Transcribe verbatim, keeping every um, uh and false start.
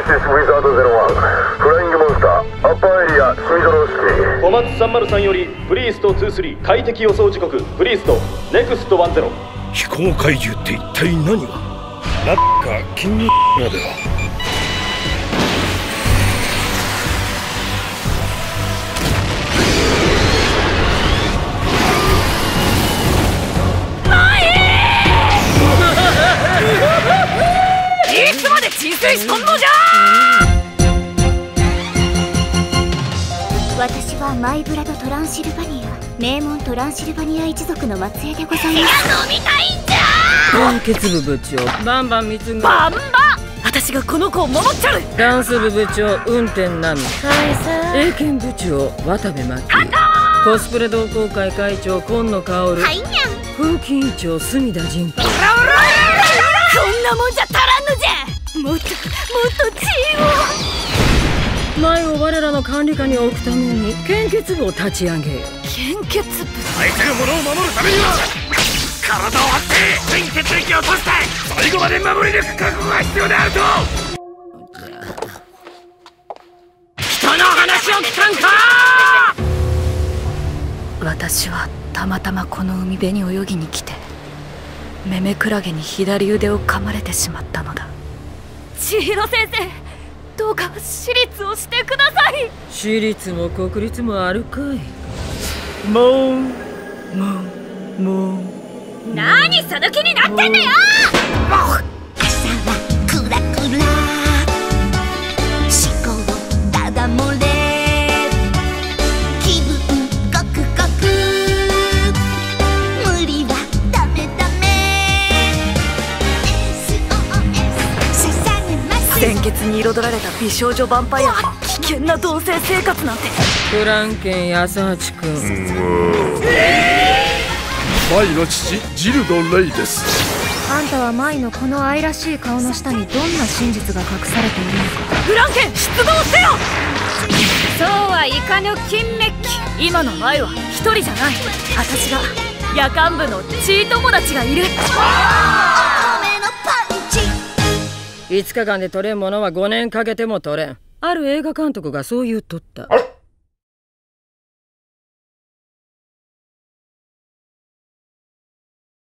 シス・ウィザードゼロワン、フライングモンスター、アッパーエリア、シミドロウスキー。 小松さんまるさんより、プリーストにじゅうさん、快適予想時刻、プリースト、ネクストじゅう。 飛行怪獣って一体何が？ラッカ、キングまでは。 いつまで沈睡しとんのじゃ。 私はマイブラドトランシルバニア、名門トランシルバニア一族の末裔でございます。 飲みたいんじゃ。 混血部部長バンバン貢ぐ。 バンバン私がこの子を守っちゃる。 ダンス部部長運転ナミ、英検部長渡部真希、コスプレ同好会会長今野薫、 はいにゃん、 風紀委員長隅田仁子。 こんなもんじゃ足らんのじゃ。もっともっと知恵を。 前を我らの管理下に置くために献血部を立ち上げよう。 献血部。 相手のものを守るためには体を張って全血液を閉じて最後まで守り抜く覚悟が必要であると。 人の話を聞かんか。私はたまたまこの海辺に泳ぎに来てメメクラゲに左腕を噛まれてしまったのだ。千尋先生、どうか私立をしてください。 私立も国立もあるかい。もうもうもう何その気になってんだよ。 朝はクラクラ、思考ダダ漏れ、気分ゴクゴク、無理はダメダメ。 エスオーエス 捧げます。 鮮血に彩られた美少女ヴァンパイアの危険な同棲生活なんて。 フランケン安八君、 マイの父ジルド・レイです。 あんたはマイのこの愛らしい顔の下にどんな真実が隠されているのか。 フランケン出動せよ。そうはいかぬ金メッキ。今のマイは一人じゃない。私が夜間部のチー友達がいる。 いつかかんで取れんものはごねんかけても取れん。ある映画監督がそう言うとった。